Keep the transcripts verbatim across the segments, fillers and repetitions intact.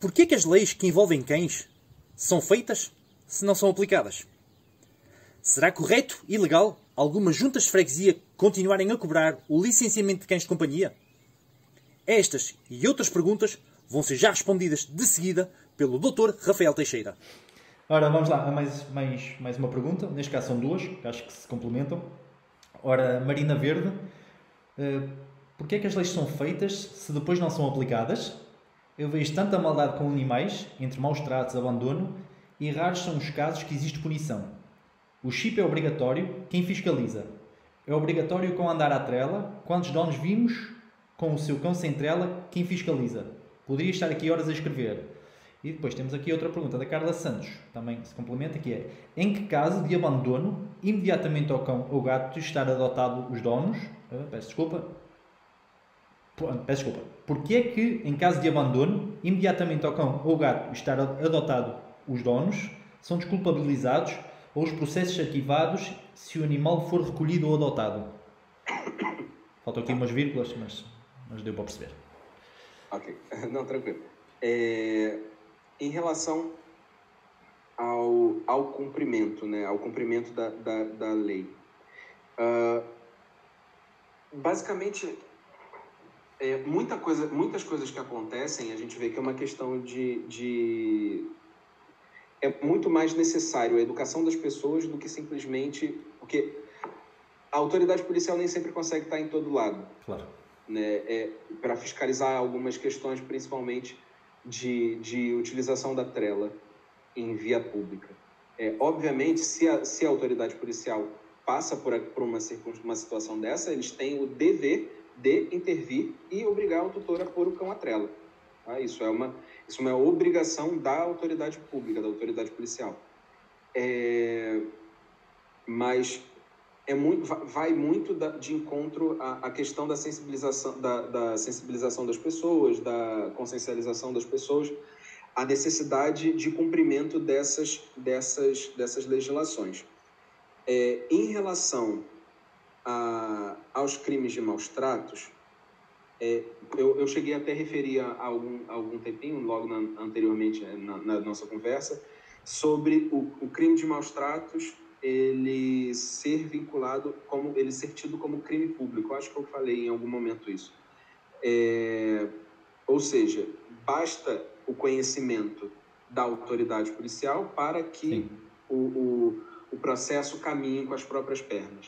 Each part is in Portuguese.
Porquê que as leis que envolvem cães são feitas se não são aplicadas? Será correto e legal algumas juntas de freguesia continuarem a cobrar o licenciamento de cães de companhia? Estas e outras perguntas vão ser já respondidas de seguida pelo doutor Rafael Teixeira. Ora, vamos lá a mais, mais, mais uma pergunta. Neste caso são duas, que acho que se complementam. Ora, Marina Verde, uh, porquê é que as leis são feitas se depois não são aplicadas? Eu vejo tanta maldade com animais, entre maus tratos, abandono, e raros são os casos que existe punição. O chip é obrigatório, quem fiscaliza? É obrigatório com andar à trela? Quantos donos vimos com o seu cão sem trela? Quem fiscaliza? Poderia estar aqui horas a escrever. E depois temos aqui outra pergunta da Carla Santos, também se complementa, que é: em que caso de abandono, imediatamente ao cão ou gato estar adotado os donos, uh, peço desculpa, peço desculpa, porque é que em caso de abandono, imediatamente ao cão ou gato estar adotado os donos, são desculpabilizados ou os processos arquivados se o animal for recolhido ou adotado? Faltam aqui umas vírgulas, mas, mas deu para perceber. Ok, não, tranquilo. É... Em relação ao, ao cumprimento, né, ao cumprimento da, da, da lei, uh, basicamente, é, muita coisa, muitas coisas que acontecem, a gente vê que é uma questão de, de... É muito mais necessário a educação das pessoas do que simplesmente... Porque a autoridade policial nem sempre consegue estar em todo lado. Claro. Né, é, para fiscalizar algumas questões, principalmente... De, de utilização da trela em via pública. É, obviamente, se a, se a autoridade policial passa por, por uma, uma situação dessa, eles têm o dever de intervir e obrigar o tutor a pôr o cão à trela. Tá? Isso, é uma, isso é uma obrigação da autoridade pública, da autoridade policial. É, mas é muito, vai muito da, de encontro à, à questão da sensibilização, da, da sensibilização das pessoas, da consciencialização das pessoas, a necessidade de cumprimento dessas, dessas, dessas legislações. É, em relação a, aos crimes de maus tratos, é, eu, eu cheguei até a referir há algum, algum tempinho, logo na, anteriormente na, na nossa conversa, sobre o, o crime de maus tratos ele ser vinculado, como ele ser tido como crime público. Eu acho que eu falei em algum momento isso. É, ou seja, basta o conhecimento da autoridade policial para que o, o, o processo caminhe com as próprias pernas.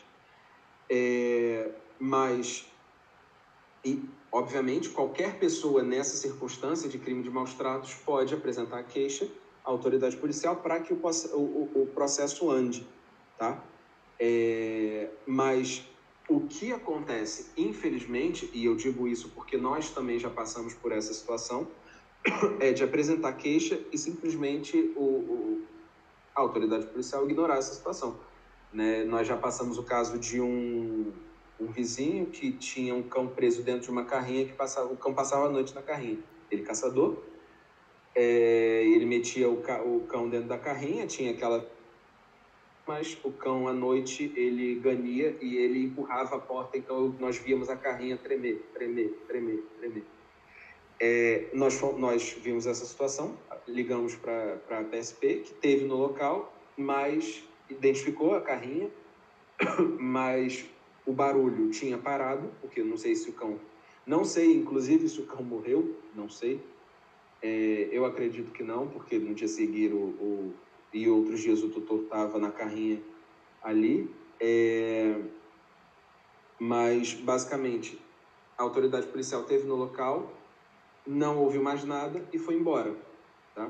É, mas, e, obviamente, qualquer pessoa nessa circunstância de crime de maus tratos pode apresentar queixa à autoridade policial para que o, o, o processo ande. Tá? É, mas o que acontece, infelizmente, e eu digo isso porque nós também já passamos por essa situação, é de apresentar queixa e simplesmente o, o, a autoridade policial ignorar essa situação. Né? Nós já passamos o caso de um, um vizinho que tinha um cão preso dentro de uma carrinha, que passava, o cão passava a noite na carrinha. Ele caçador, é, ele metia o, o cão dentro da carrinha, tinha aquela... mas o cão, à noite, ele ganhia e ele empurrava a porta, então nós víamos a carrinha tremer, tremer, tremer, tremer. É, nós, nós vimos essa situação, ligamos para a P S P, que teve no local, mas identificou a carrinha, mas o barulho tinha parado, porque eu não sei se o cão... Não sei, inclusive, se o cão morreu, não sei. É, eu acredito que não, porque no dia seguinte o... o e outros dias o tutor estava na carrinha ali, é... mas basicamente a autoridade policial esteve no local, não ouviu mais nada e foi embora. Tá?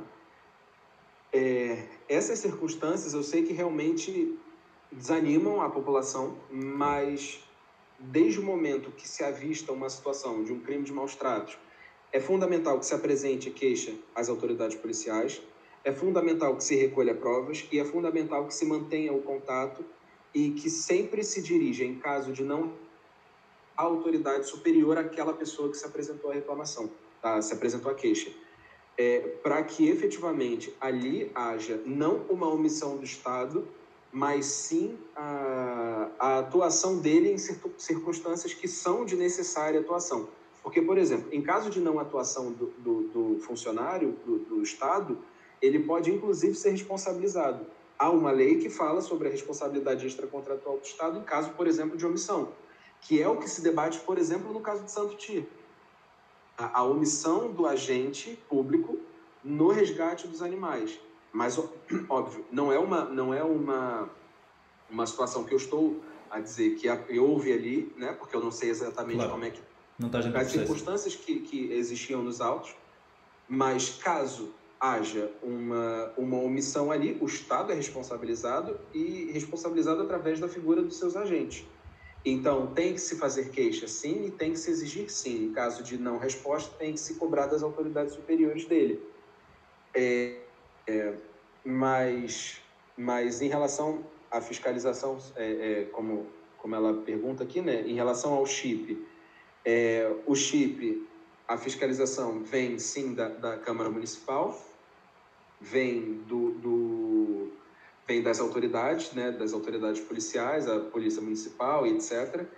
É... Essas circunstâncias eu sei que realmente desanimam a população, mas desde o momento que se avista uma situação de um crime de maus tratos, é fundamental que se apresente queixa às autoridades policiais. É fundamental que se recolha provas e é fundamental que se mantenha o contato e que sempre se dirija, em caso de não, a autoridade superior àquela pessoa que se apresentou a reclamação, tá? Se apresentou a queixa. É, para que efetivamente ali haja não uma omissão do Estado, mas sim a, a atuação dele em circunstâncias que são de necessária atuação. Porque, por exemplo, em caso de não atuação do, do, do funcionário, do, do Estado, ele pode, inclusive, ser responsabilizado. Há uma lei que fala sobre a responsabilidade extracontratual do Estado em caso, por exemplo, de omissão, que é o que se debate, por exemplo, no caso de Santo Tir. A, a omissão do agente público no resgate dos animais. Mas, óbvio, não é uma, não é uma, uma situação que eu estou a dizer que houve ali, né? Porque eu não sei exatamente claro. como é que... Não está as circunstâncias que, que existiam nos autos, mas caso haja uma, uma omissão ali, o Estado é responsabilizado e responsabilizado através da figura dos seus agentes. Então, tem que se fazer queixa, sim, e tem que se exigir, sim. Em caso de não resposta, tem que se cobrar das autoridades superiores dele. É, é, mas, mas em relação à fiscalização, é, é, como, como ela pergunta aqui, né, em relação ao chip, é, o chip, a fiscalização vem, sim, da, da Câmara Municipal, vem, do, do, vem das autoridades, né, das autoridades policiais, a Polícia Municipal, etcétera.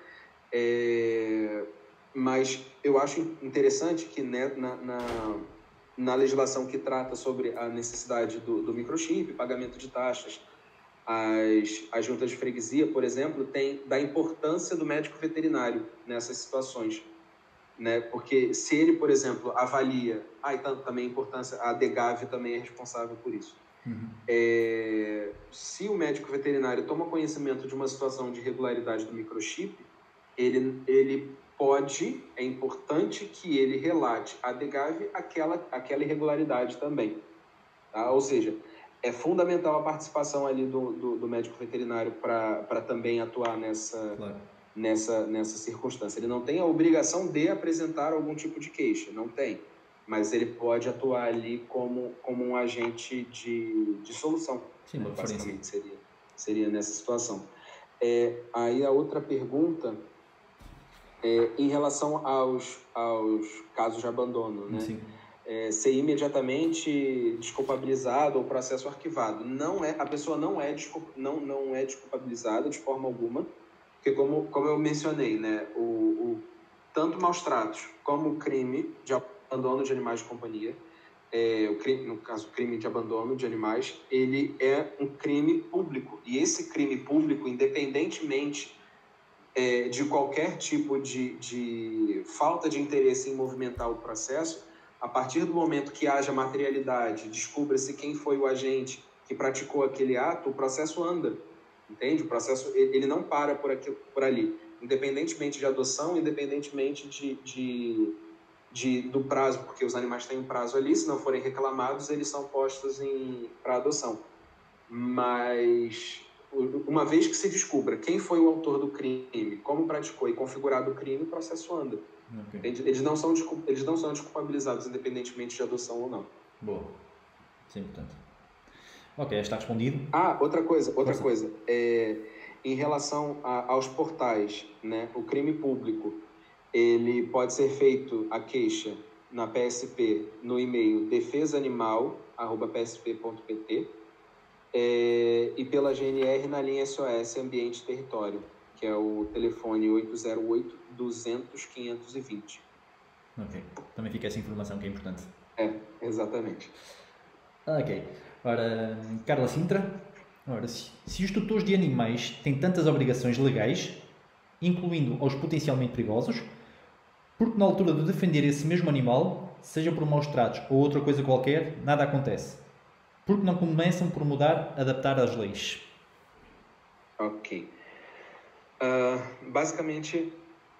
É, mas eu acho interessante que, né, na, na, na legislação que trata sobre a necessidade do, do microchip, pagamento de taxas, as, as juntas de freguesia, por exemplo, tem da importância do médico veterinário nessas situações. Né? Porque se ele, por exemplo, avalia... Ah, e também a importância... A DEGAV também é responsável por isso. Uhum. É, se o médico veterinário toma conhecimento de uma situação de irregularidade do microchip, ele, ele pode, é importante que ele relate à DEGAV aquela, aquela irregularidade também. Tá? Ou seja, é fundamental a participação ali do, do, do médico veterinário para também atuar nessa, Claro. nessa, nessa circunstância. Ele não tem a obrigação de apresentar algum tipo de queixa, não tem. Mas ele pode atuar ali como, como um agente de, de solução. Sim, né? uma Basicamente seria, seria nessa situação. É, aí a outra pergunta é em relação aos, aos casos de abandono, né? Sim. É, ser imediatamente desculpabilizado ou processo arquivado. Não é, a pessoa não é, desculpa, não, não é desculpabilizada de forma alguma, porque como, como eu mencionei, né, o, o, tanto maus tratos como o crime de abandono de animais de companhia, é, o crime, no caso o crime de abandono de animais, ele é um crime público. E esse crime público, independentemente é, de qualquer tipo de, de falta de interesse em movimentar o processo, a partir do momento que haja materialidade, descubra-se quem foi o agente que praticou aquele ato, o processo anda, entende? O processo ele não para por, aqui, por ali, independentemente de adoção, independentemente de, de, de, do prazo, porque os animais têm um prazo ali, se não forem reclamados, eles são postos para adoção. Mas, uma vez que se descubra quem foi o autor do crime, como praticou e configurado o crime, o processo anda. Okay. Eles, não são, eles não são desculpabilizados, independentemente de adoção ou não. Boa. Isso é importante. Ok, está respondido. Ah, outra coisa, outra Força. coisa. É, em relação a, aos portais, né, o crime público, ele pode ser feito a queixa na P S P no e-mail defesa animal arroba p s p ponto p t é, e pela G N R na linha S O S Ambiente e Território, que é o telefone oito zero oito, duzentos, quinhentos e vinte. Ok, também fica essa informação que é importante. É, exatamente. Ok, ora, Carla Sintra, ora, se, se os tutores de animais têm tantas obrigações legais, incluindo aos potencialmente perigosos, porque na altura de defender esse mesmo animal, seja por maus tratos ou outra coisa qualquer, nada acontece? Porque não começam por mudar, adaptar as leis? Ok. Uh, basicamente,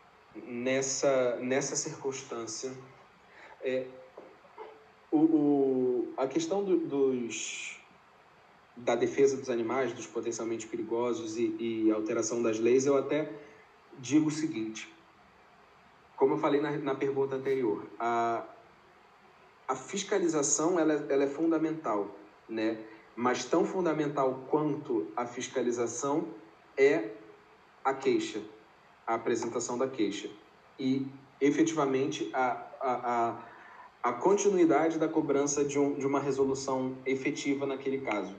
nessa, nessa circunstância, é, o, o, a questão do, dos, da defesa dos animais, dos potencialmente perigosos e, e alteração das leis, eu até digo o seguinte, como eu falei na, na pergunta anterior, a, a fiscalização ela, ela é fundamental, né? Mas tão fundamental quanto a fiscalização é a queixa, a apresentação da queixa e, efetivamente, a, a, a, a continuidade da cobrança de, um, de uma resolução efetiva naquele caso.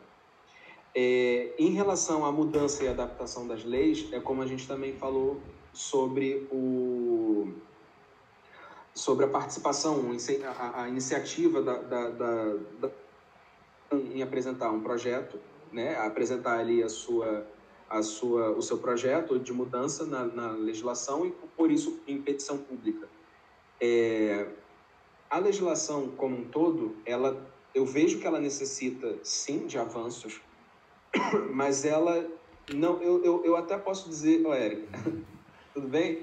É, em relação à mudança e adaptação das leis, é como a gente também falou sobre o, sobre a participação, a, a iniciativa da, da, da, da, em apresentar um projeto, né, apresentar ali a sua, a sua, o seu projeto de mudança na, na legislação e, por isso, em petição pública. É, a legislação como um todo, ela, eu vejo que ela necessita, sim, de avanços, mas ela não, eu, eu, eu até posso dizer, ô Érico, tudo bem?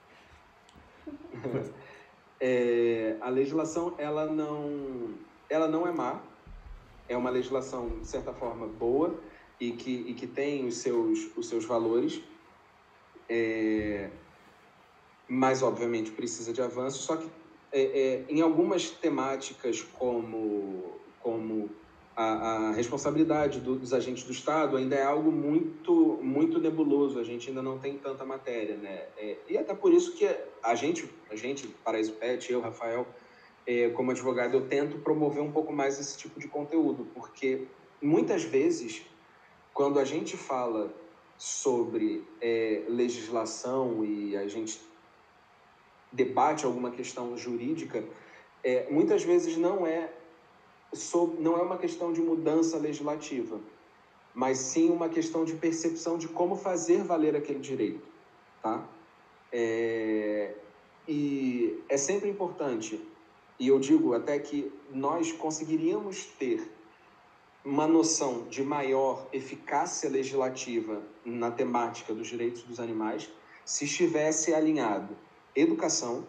É, a legislação, ela não, ela não é má, é uma legislação, de certa forma, boa e que, e que tem os seus, os seus valores, é, mas, obviamente, precisa de avanço, só que é, é, em algumas temáticas como, como a, a responsabilidade do, dos agentes do Estado ainda é algo muito, muito nebuloso, a gente ainda não tem tanta matéria, né? É, e até por isso que a gente, a gente Paraíso Pet, eu, Rafael, é, como advogado, eu tento promover um pouco mais esse tipo de conteúdo, porque muitas vezes, quando a gente fala sobre é, legislação e a gente debate alguma questão jurídica, é, muitas vezes não é, sobre, não é uma questão de mudança legislativa, mas sim uma questão de percepção de como fazer valer aquele direito, tá? É, e é sempre importante, e eu digo até que nós conseguiríamos ter uma noção de maior eficácia legislativa na temática dos direitos dos animais se estivesse alinhado educação,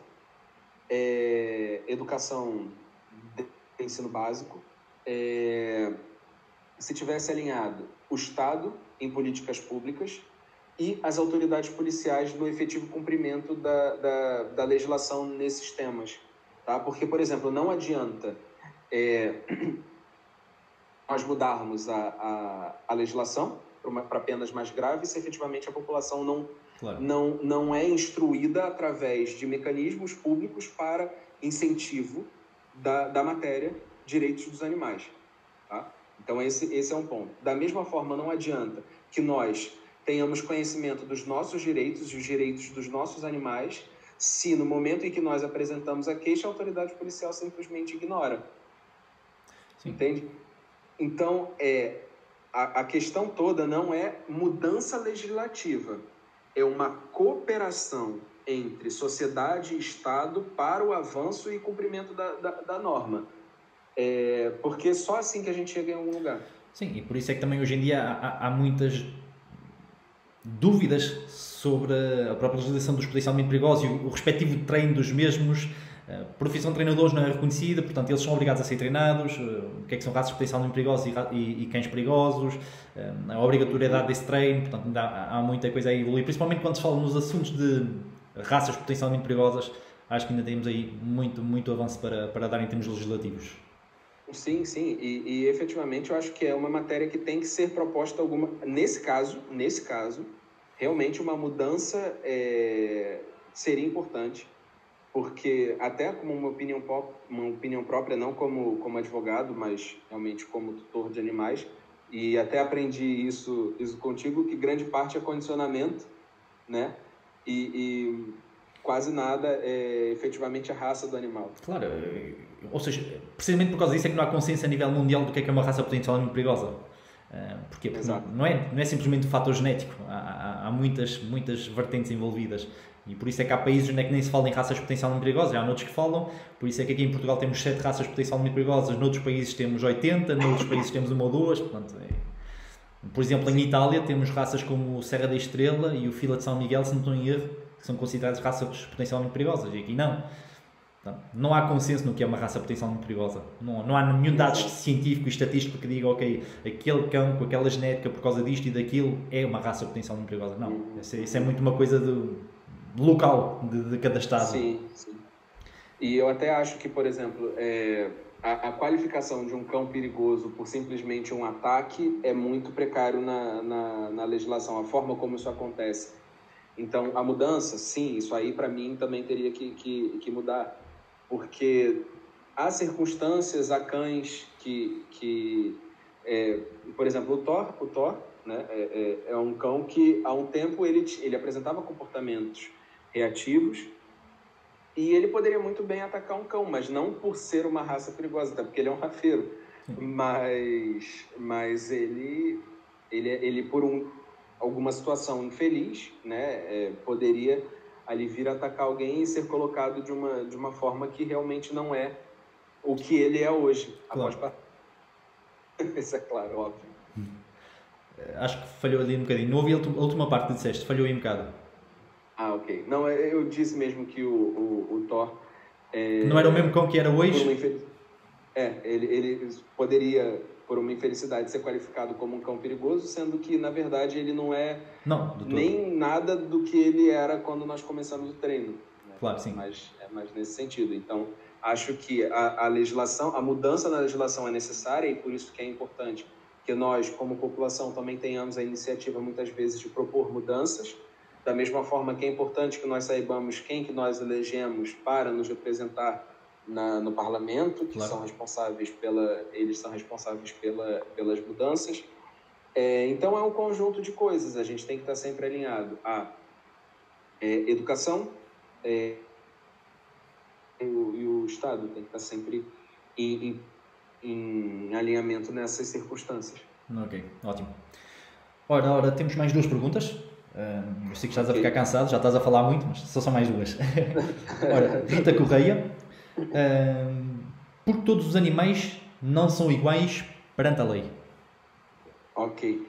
é, educação de ensino básico, é, se tivesse alinhado o Estado em políticas públicas e as autoridades policiais no efetivo cumprimento da, da, da legislação nesses temas. Tá? Porque, por exemplo, não adianta é, nós mudarmos a, a, a legislação para penas mais graves se efetivamente a população não, claro. não, não é instruída através de mecanismos públicos para incentivo da, da matéria direitos dos animais. Tá? Então, esse, esse é um ponto. Da mesma forma, não adianta que nós tenhamos conhecimento dos nossos direitos e os direitos dos nossos animais se, no momento em que nós apresentamos a queixa, a autoridade policial simplesmente ignora. Sim. Entende? Então, é, a, a questão toda não é mudança legislativa, é uma cooperação entre sociedade e Estado para o avanço e cumprimento da, da, da norma. É, porque é só assim que a gente chega em algum lugar. Sim, e por isso é que também hoje em dia há, há muitas dúvidas sobre a própria legislação dos potencialmente perigosos e o, o respectivo treino dos mesmos. A profissão de treinadores não é reconhecida, portanto eles são obrigados a ser treinados, o que é que são raças potencialmente perigosos e, e, e cães perigosos, a obrigatoriedade desse treino, portanto há, há muita coisa a evoluir, principalmente quando se fala nos assuntos de raças potencialmente perigosas, acho que ainda temos aí muito, muito avanço para, para dar em termos legislativos. Sim, sim, e, e efetivamente eu acho que é uma matéria que tem que ser proposta alguma, nesse caso, nesse caso, realmente uma mudança é, seria importante, porque até como uma opinião, uma opinião própria, não como, como advogado, mas realmente como tutor de animais, e até aprendi isso, isso contigo, que grande parte é condicionamento, né? E, e quase nada é efetivamente a raça do animal. Claro, ou seja, precisamente por causa disso é que não há consciência a nível mundial do que é que é uma raça potencialmente perigosa. Porquê? Porque não, não, é, não é simplesmente o fator genético, há, há, há muitas, muitas vertentes envolvidas. E por isso é que há países onde é que nem se fala em raças potencialmente perigosas, há noutros que falam, por isso é que aqui em Portugal temos sete raças potencialmente perigosas, noutros países temos oitenta, noutros países temos uma ou duas, portanto, é... Por exemplo, em Itália temos raças como o Serra da Estrela e o Fila de São Miguel, se não estou em erro, que são consideradas raças potencialmente perigosas, e aqui não. Portanto, não há consenso no que é uma raça potencialmente perigosa, não, não há nenhum dado científico e estatístico que diga, ok, aquele cão com aquela genética por causa disto e daquilo é uma raça potencialmente perigosa, não, isso é, isso é muito uma coisa de... local de, de cada estado. Sim, sim. E eu até acho que, por exemplo, é, a, a qualificação de um cão perigoso por simplesmente um ataque é muito precário na, na, na legislação, a forma como isso acontece. Então, a mudança, sim, isso aí para mim também teria que, que, que mudar, porque há circunstâncias, há cães que, que é, por exemplo, o Thor, o Thor né, é, é, é um cão que há um tempo ele, ele apresentava comportamentos reativos E ele poderia muito bem atacar um cão, mas não por ser uma raça perigosa, até porque ele é um rafeiro. Mas, mas ele, ele, ele por um, alguma situação infeliz, né, é, poderia ali vir atacar alguém e ser colocado de uma, de uma forma que realmente não é o que ele é hoje. Claro. Após... Isso é claro, óbvio. Acho que falhou ali um bocadinho. Não ouvi a última parte que disseste, falhou aí um bocado. Ah, ok. Não, eu disse mesmo que o, o, o Thor... É, não era o mesmo cão que era hoje? Infelic... É, ele, ele poderia, por uma infelicidade, ser qualificado como um cão perigoso, sendo que, na verdade, ele não é não, nem nada do que ele era quando nós começamos o treino. Né? Claro, sim. Mas é mais nesse sentido. Então, acho que a, a legislação, a mudança na legislação é necessária e por isso que é importante que nós, como população, também tenhamos a iniciativa, muitas vezes, de propor mudanças. Da mesma forma que é importante que nós saibamos quem que nós elegemos para nos representar na, no parlamento, que claro. são responsáveis pela, eles são responsáveis pela, pelas mudanças. É, então é um conjunto de coisas, a gente tem que estar sempre alinhado a é, educação é, e, o, e o Estado tem que estar sempre em, em, em alinhamento nessas circunstâncias. Ok, ótimo. Ora, ora, temos mais duas perguntas. Uh, eu sei que estás okay. a ficar cansado, já estás a falar muito, mas só são mais duas. Ora, Rita Correia, uh, porque todos os animais não são iguais perante a lei? Ok.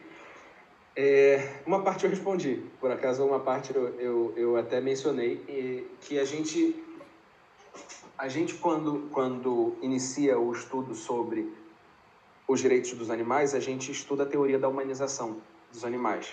É, uma parte eu respondi, por acaso uma parte eu, eu, eu até mencionei, e, que a gente, a gente quando, quando inicia o estudo sobre os direitos dos animais, a gente estuda a teoria da humanização dos animais.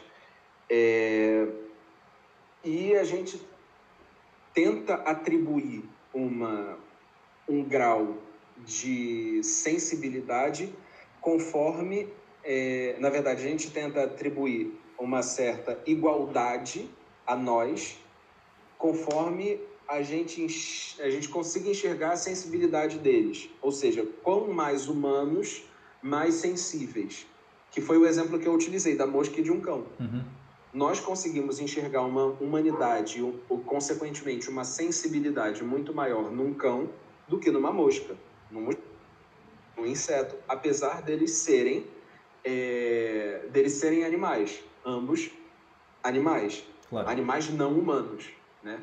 É, e a gente tenta atribuir uma, um grau de sensibilidade conforme, é, na verdade, a gente tenta atribuir uma certa igualdade a nós conforme a gente, a gente consiga enxergar a sensibilidade deles. Ou seja, quão mais humanos, mais sensíveis. Que foi o exemplo que eu utilizei, da mosca e de um cão. Uhum. Nós conseguimos enxergar uma humanidade, ou, ou consequentemente uma sensibilidade muito maior num cão do que numa mosca, num, num inseto, apesar deles serem, é, deles serem animais, ambos animais, claro. Animais não humanos, né?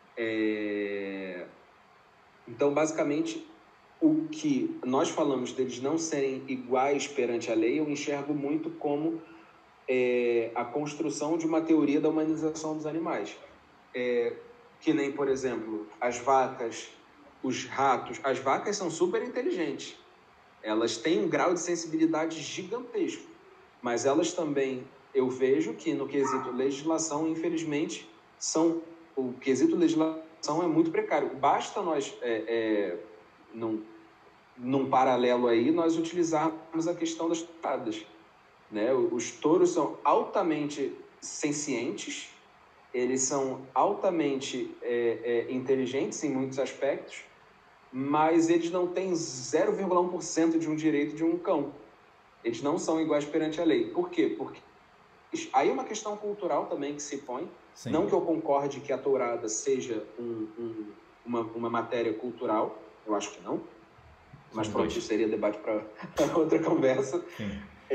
É... Então, basicamente, o que nós falamos deles não serem iguais perante a lei, eu enxergo muito como É, a construção de uma teoria da humanização dos animais. É, que nem, por exemplo, as vacas, os ratos. As vacas são super inteligentes. Elas têm um grau de sensibilidade gigantesco. Mas elas também, eu vejo que no quesito legislação, infelizmente, são, o quesito legislação é muito precário. Basta nós, é, é, num, num paralelo aí, nós utilizarmos a questão das touradas. Né? Os touros são altamente sencientes, eles são altamente é, é, inteligentes em muitos aspectos, mas eles não têm zero vírgula um por cento de um direito de um cão. Eles não são iguais perante a lei. Por quê? Porque aí é uma questão cultural também que se põe. Sim. Não que eu concorde que a tourada seja um, um, uma, uma matéria cultural, eu acho que não, mas Sim, pronto, isso seria debate para outra conversa. Sim.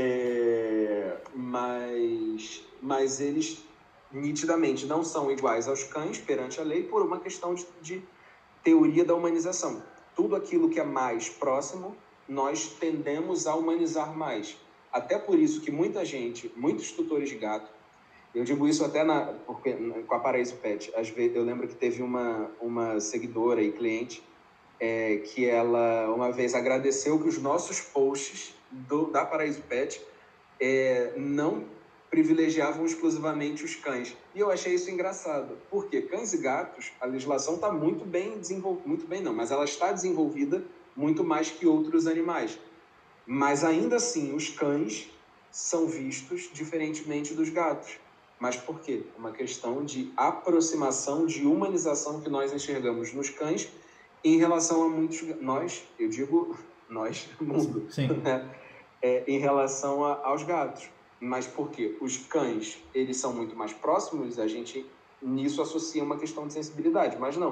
É, mas, mas eles nitidamente não são iguais aos cães perante a lei por uma questão de, de teoria da humanização. Tudo aquilo que é mais próximo, nós tendemos a humanizar mais. Até por isso que muita gente, muitos tutores de gato, eu digo isso até na, porque, com a Paraíso Pet, às vezes, eu lembro que teve uma, uma seguidora e cliente é, que ela uma vez agradeceu que os nossos posts Do, da Paraíso Pet é, não privilegiavam exclusivamente os cães. E eu achei isso engraçado. Porque cães e gatos, a legislação está muito bem desenvolvida, muito bem não, mas ela está desenvolvida muito mais que outros animais. Mas ainda assim, os cães são vistos diferentemente dos gatos. Mas por quê? Uma questão de aproximação, de humanização que nós enxergamos nos cães em relação a muitos... Nós, eu digo... nós, mundo, Sim. Né? É, em relação a, aos gatos. Mas por quê? Os cães, eles são muito mais próximos, a gente nisso associa uma questão de sensibilidade, mas não.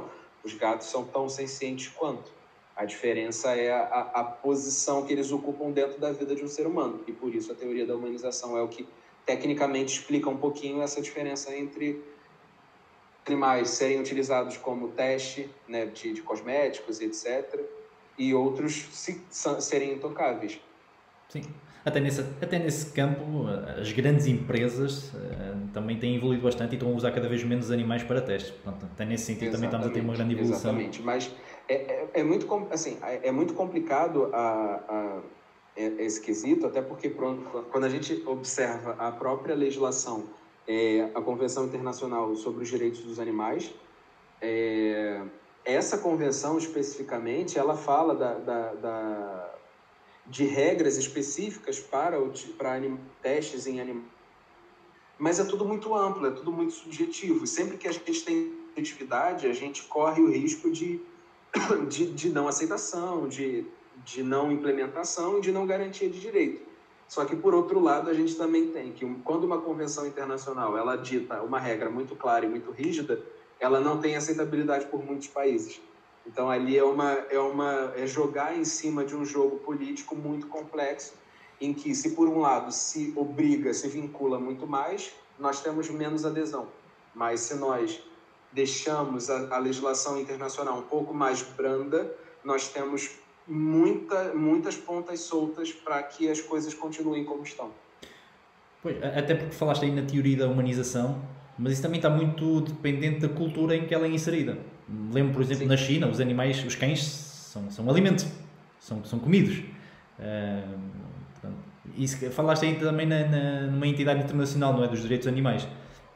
Os gatos são tão sencientes quanto. A diferença é a, a, a posição que eles ocupam dentro da vida de um ser humano. E por isso a teoria da humanização é o que tecnicamente explica um pouquinho essa diferença entre animais serem utilizados como teste, né, de, de cosméticos, etcétera, e outros se, serem intocáveis. Sim. Até nesse, até nesse campo, as grandes empresas uh, também têm evoluído bastante e estão a usar cada vez menos animais para testes. Portanto, até nesse sentido Exatamente, também estamos a ter uma grande evolução. Exatamente, mas é, é, é, muito, assim, é muito complicado a, a, esse quesito, até porque quando a gente observa a própria legislação, é, a Convenção Internacional sobre os Direitos dos Animais, é, essa convenção especificamente, ela fala da, da, da de regras específicas para, o, para anim, testes em animais, mas é tudo muito amplo, é tudo muito subjetivo. Sempre que a gente tem subjetividade, a gente corre o risco de, de, de não aceitação, de, de não implementação e de não garantia de direito. Só que, por outro lado, a gente também tem que, quando uma convenção internacional ela dita uma regra muito clara e muito rígida, ela não tem aceitabilidade por muitos países. Então, ali é, uma, é, uma, é jogar em cima de um jogo político muito complexo, em que, se por um lado se obriga, se vincula muito mais, nós temos menos adesão. Mas se nós deixamos a, a legislação internacional um pouco mais branda, nós temos muita, muitas pontas soltas para que as coisas continuem como estão. Pois, até porque falaste aí na teoria da humanização, mas isso também está muito dependente da cultura em que ela é inserida. Lembro, por exemplo, Sim. na China, os animais, os cães são, são alimento, são, são comidos. Uh, portanto, isso, falaste aí também na, na, numa entidade internacional, não é? Dos direitos dos animais.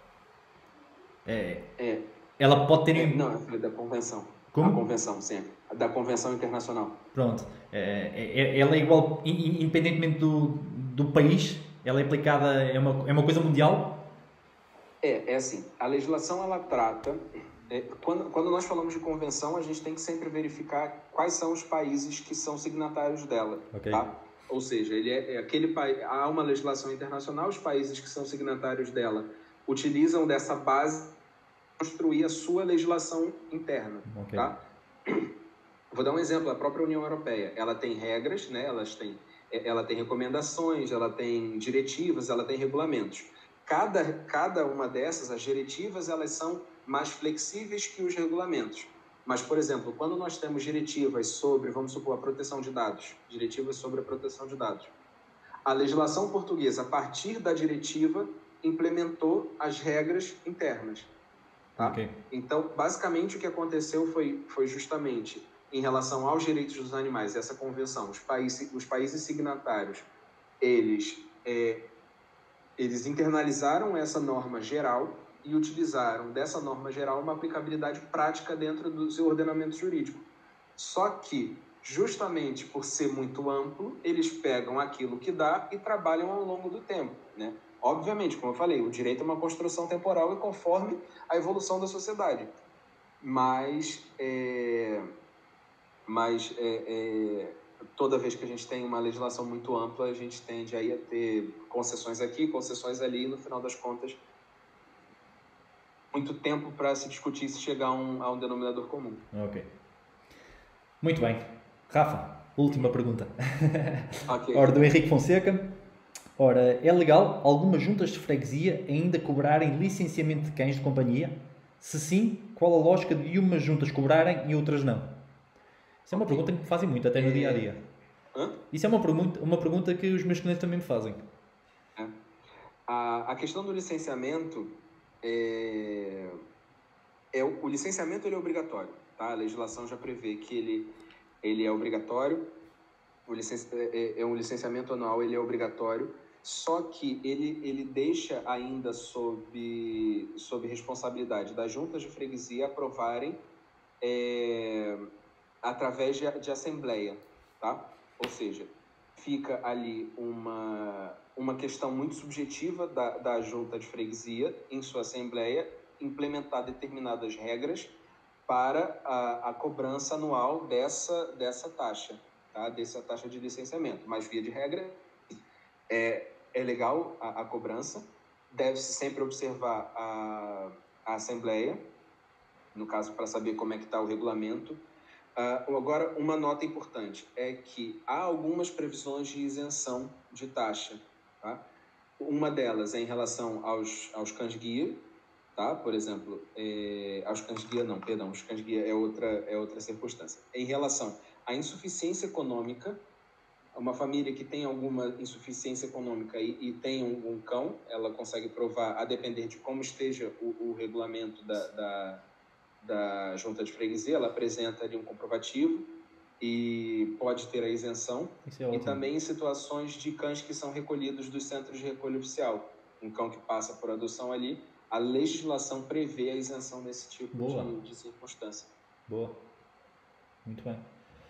É, é. Ela pode ter... É, não, é da convenção. Como? A convenção, sim. Da convenção internacional. Pronto. É, é, ela é igual, independentemente do, do país, ela é aplicada, é uma, é uma coisa mundial? É, é assim, a legislação ela trata, é, quando, quando nós falamos de convenção, a gente tem que sempre verificar quais são os países que são signatários dela, okay. tá? Ou seja, ele é, é aquele país, há uma legislação internacional, os países que são signatários dela utilizam dessa base para construir a sua legislação interna, okay. tá? Vou dar um exemplo, a própria União Europeia, ela tem regras, né? Elas têm, ela tem recomendações, ela tem diretivas, ela tem regulamentos. Cada, cada uma dessas, as diretivas, elas são mais flexíveis que os regulamentos. Mas, por exemplo, quando nós temos diretivas sobre, vamos supor, a proteção de dados, diretivas sobre a proteção de dados, a legislação portuguesa, a partir da diretiva, implementou as regras internas. Tá? Okay. Então, basicamente, o que aconteceu foi, foi justamente, em relação aos direitos dos animais, essa convenção, os países, os países signatários, eles... É, Eles internalizaram essa norma geral e utilizaram dessa norma geral uma aplicabilidade prática dentro do seu ordenamento jurídico. Só que, justamente por ser muito amplo, eles pegam aquilo que dá e trabalham ao longo do tempo, né? Obviamente, como eu falei, o direito é uma construção temporal e conforme a evolução da sociedade. Mas, é... Mas é, é... toda vez que a gente tem uma legislação muito ampla, a gente tende aí a ter concessões aqui, concessões ali, e no final das contas, muito tempo para se discutir e se chegar a um, a um denominador comum. Ok. Muito bem. Rafa, última pergunta. Okay. Ora, do Henrique Fonseca. Ora, é legal algumas juntas de freguesia ainda cobrarem licenciamento de cães de companhia? Se sim, qual a lógica de umas juntas cobrarem e outras não? Isso é uma pergunta que me fazem muito, até no dia a dia. Hã? Isso é uma pergunta, uma pergunta que os meus clientes também me fazem. É. A, a questão do licenciamento é, é o, o licenciamento ele é obrigatório, tá? A legislação já prevê que ele, ele é obrigatório. O licen, é, é um licenciamento anual, ele é obrigatório. Só que ele, ele deixa ainda sob, sob responsabilidade das juntas de freguesia aprovarem é, através de, de assembleia, tá? Ou seja, fica ali uma, uma questão muito subjetiva da, da junta de freguesia em sua assembleia implementar determinadas regras para a, a cobrança anual dessa, dessa taxa, tá? Dessa taxa de licenciamento. Mas, via de regra, é, é legal a, a cobrança, deve-se sempre observar a, a assembleia, no caso, para saber como é que está o regulamento. Uh, agora, uma nota importante é que há algumas previsões de isenção de taxa. Tá? Uma delas é em relação aos, aos cães-guia, tá? Por exemplo, é, aos cães-guia não, perdão, os cães-guia é outra, é outra circunstância. Em relação à insuficiência econômica, uma família que tem alguma insuficiência econômica e, e tem um, um cão, ela consegue provar, a depender de como esteja o, o regulamento da, da, da junta de freguesia, ela apresenta ali um comprovativo e pode ter a isenção. Isso é e ótimo. também em situações de cães que são recolhidos dos centros de recolha oficial. Um cão que passa por adoção ali, a legislação prevê a isenção nesse tipo de, de circunstância. Boa. Muito bem.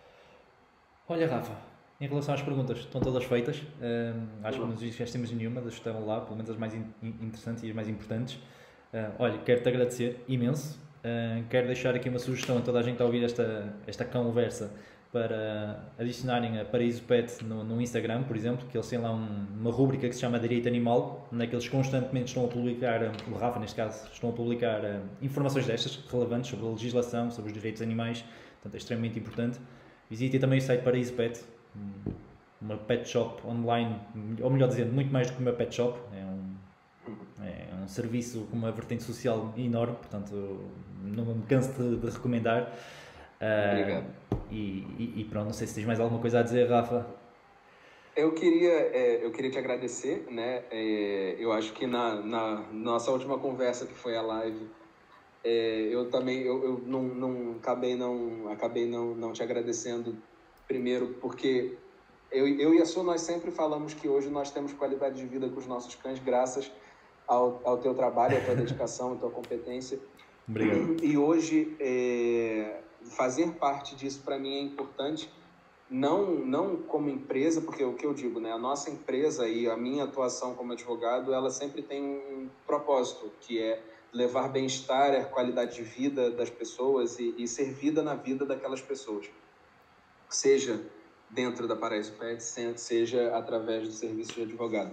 Olha, Rafa, em relação às perguntas, estão todas feitas. Um, acho que não nos esquecemos de nenhuma das que estão lá, pelo menos as mais in interessantes e as mais importantes. Uh, olha, quero-te agradecer imenso. Uh, quero deixar aqui uma sugestão a toda a gente a ouvir esta, esta conversa para adicionarem a Paraíso Pet no, no Instagram, por exemplo, que eles têm lá um, uma rúbrica que se chama Direito Animal, onde é que eles constantemente estão a publicar, o Rafa neste caso, estão a publicar uh, informações destas relevantes sobre a legislação, sobre os direitos animais, portanto é extremamente importante. Visitem também o site Paraíso Pet, uma pet shop online, ou melhor dizendo, muito mais do que uma pet shop, é um, é um serviço com uma vertente social enorme, portanto não me canso de, de recomendar. Obrigado. Uh, e, e, e pronto, não sei se tens mais alguma coisa a dizer, Rafa. Eu queria, é, eu queria te agradecer, né? É, eu acho que na, na nossa última conversa, que foi a live, é, eu também eu, eu não, não acabei, não, acabei não, não te agradecendo. Primeiro, porque eu, eu e a Su, nós sempre falamos que hoje nós temos qualidade de vida com os nossos cães, graças ao, ao teu trabalho, à tua dedicação, à tua competência. Obrigado. E hoje, é, fazer parte disso para mim é importante, não, não como empresa, porque o que eu digo, né, a nossa empresa e a minha atuação como advogado, ela sempre tem um propósito, que é levar bem-estar, a qualidade de vida das pessoas e, e ser vida na vida daquelas pessoas. Seja dentro da Paraíso Pet, seja através do serviço de advogado.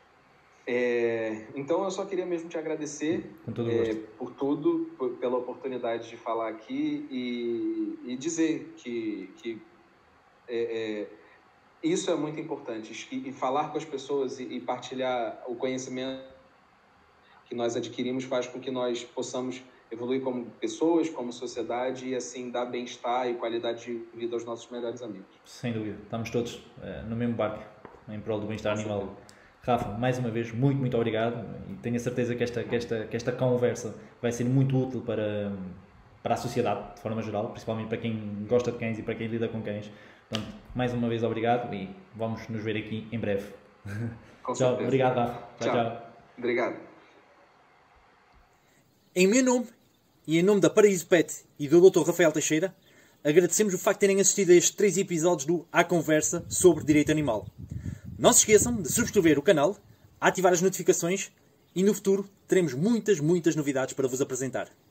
É, então, eu só queria mesmo te agradecer é, por tudo, por, pela oportunidade de falar aqui e, e dizer que, que é, é, isso é muito importante. E, e falar com as pessoas e, e partilhar o conhecimento que nós adquirimos faz com que nós possamos evoluir como pessoas, como sociedade e assim dar bem-estar e qualidade de vida aos nossos melhores amigos. Sem dúvida, estamos todos uh, no mesmo barco, em prol do bem-estar animal. Rafa, mais uma vez, muito, muito obrigado e tenho a certeza que esta, que esta, que esta conversa vai ser muito útil para, para a sociedade, de forma geral, principalmente para quem gosta de cães e para quem lida com cães. Portanto, mais uma vez, obrigado e vamos nos ver aqui em breve. Com tchau, certeza. Obrigado, Rafa. Tchau, tchau. tchau. Obrigado. Em meu nome e em nome da Paraíso Pet e do doutor Rafael Teixeira, agradecemos o facto de terem assistido a estes três episódios do A Conversa sobre Direito Animal. Não se esqueçam de subscrever o canal, ativar as notificações e no futuro teremos muitas, muitas novidades para vos apresentar.